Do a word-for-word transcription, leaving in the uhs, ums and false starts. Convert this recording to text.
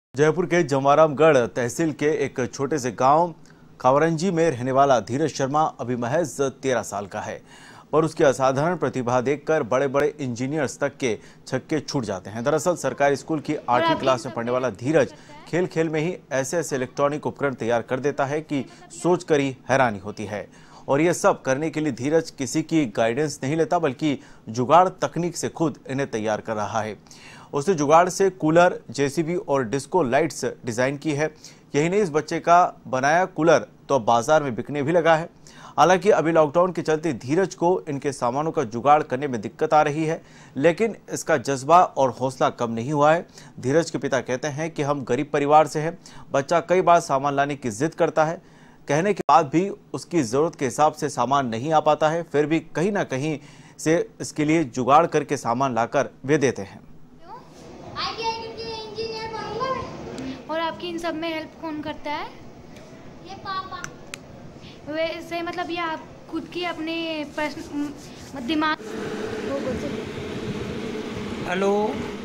जयपुर के जमवारामगढ़ तहसील के एक छोटे से गांव कावरंजी में रहने वाला धीरज शर्मा अभी महज तेरह साल का है, पर उसकी असाधारण प्रतिभा देखकर बड़े बड़े इंजीनियर्स तक के छक्के छूट जाते हैं। दरअसल सरकारी स्कूल की आठवीं क्लास में पढ़ने वाला धीरज खेल खेल में ही ऐसे ऐसे इलेक्ट्रॉनिक उपकरण तैयार कर देता है कि सोचकर ही हैरानी होती है। और ये सब करने के लिए धीरज किसी की गाइडेंस नहीं लेता, बल्कि जुगाड़ तकनीक से खुद इन्हें तैयार कर रहा है। उसने जुगाड़ से कूलर, जेसीबी और डिस्को लाइट्स डिजाइन की है। यही नहीं, इस बच्चे का बनाया कूलर तो अब बाजार में बिकने भी लगा है। हालांकि अभी लॉकडाउन के चलते धीरज को इनके सामानों का जुगाड़ करने में दिक्कत आ रही है, लेकिन इसका जज्बा और हौसला कम नहीं हुआ है। धीरज के पिता कहते हैं कि हम गरीब परिवार से हैं। बच्चा कई बार सामान लाने की जिद करता है, कहने के बाद भी उसकी जरूरत के हिसाब से सामान नहीं आ पाता है, फिर भी कहीं ना कहीं से इसके लिए जुगाड़ करके सामान लाकर वे देते हैं। और आपकी इन सब में हेल्प कौन करता है? ये पापा। वैसे मतलब ये आप खुद की अपने पर्सन दिमाग। हेलो।